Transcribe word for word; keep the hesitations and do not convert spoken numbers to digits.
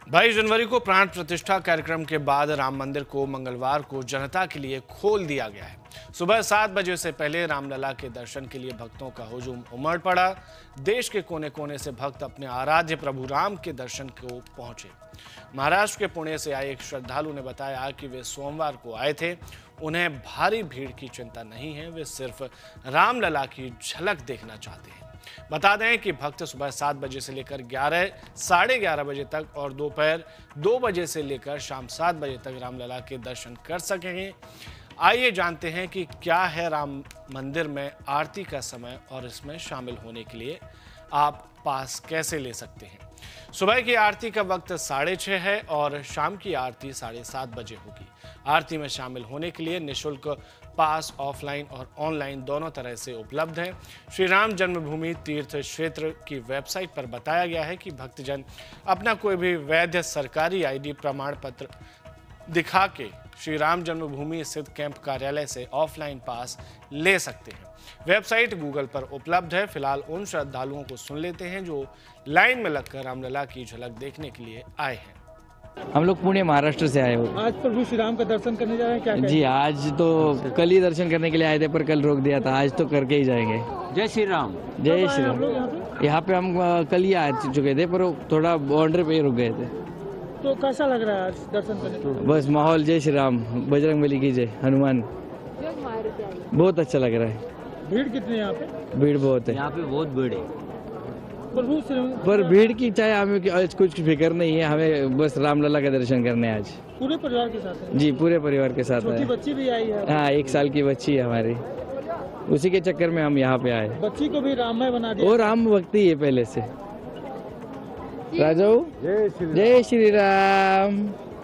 बाईस जनवरी को प्राण प्रतिष्ठा कार्यक्रम के बाद राम मंदिर को मंगलवार को जनता के लिए खोल दिया गया है। सुबह सात बजे से पहले रामलला के दर्शन के लिए भक्तों का हुजूम उमड़ पड़ा। देश के कोने कोने से भक्त अपने आराध्य प्रभु राम के दर्शन को पहुंचे। महाराष्ट्र के पुणे से आए एक श्रद्धालु ने बताया कि वे सोमवार को आए थे। उन्हें भारी भीड़ की चिंता नहीं है, वे सिर्फ रामलला की झलक देखना चाहते हैं। बता दें कि भक्त सुबह सात बजे से लेकर ग्यारह साढ़े ग्यारह बजे तक और दोपहर दो बजे से लेकर शाम सात बजे तक रामलला के दर्शन कर सकेंगे। आइए जानते हैं कि क्या है राम मंदिर में आरती का समय और इसमें शामिल होने के लिए आप पास कैसे ले सकते हैं। सुबह की आरती का वक्त साढ़े छः है और शाम की आरती साढ़े सात बजे होगी। आरती में शामिल होने के लिए निःशुल्क पास ऑफलाइन और ऑनलाइन दोनों तरह से उपलब्ध है। श्री राम जन्मभूमि तीर्थ क्षेत्र की वेबसाइट पर बताया गया है कि भक्तजन अपना कोई भी वैध सरकारी आईडी प्रमाण पत्र दिखा के श्री राम जन्मभूमि स्थित कैंप कार्यालय से ऑफलाइन पास ले सकते हैं। वेबसाइट गूगल पर उपलब्ध है। फिलहाल उन श्रद्धालुओं को सुन लेते हैं जो लाइन में लगकर रामलला की झलक देखने के लिए आए हैं। हम लोग पुणे महाराष्ट्र से आए हो। आज प्रभु श्री राम का दर्शन करने जा रहे हैं, क्या कहें? जी, आज तो कल ही दर्शन करने के लिए आए थे पर कल रोक दिया था। आज तो करके ही जाएंगे। जय श्री राम। जय श्री राम। यहाँ पे हम कल ही आ चुके थे पर थोड़ा बाउंड्री पे ही रुक गए थे। तो कैसा लग रहा है आज दर्शन करने को? बस माहौल जय श्री राम, बजरंग बली की जय, हनुमान। बहुत अच्छा लग रहा है। भीड़ कितनी है यहाँ पे? भीड़ बहुत है यहाँ पे, बहुत भीड़ है। प्रभु श्री पर भीड़ की चाहे हमें आज कुछ फिक्र नहीं है। हमें बस रामलला का दर्शन करने आज पूरे परिवार के साथ है? जी, पूरे परिवार के साथ छोटी है। बच्ची भी आई है? हाँ, एक साल की बच्ची है हमारी। उसी के चक्कर में हम यहाँ पे आए। बच्ची को भी राममय बना दिया। और राम भक्ति है पहले से। राजाऊ, जय श्री राम।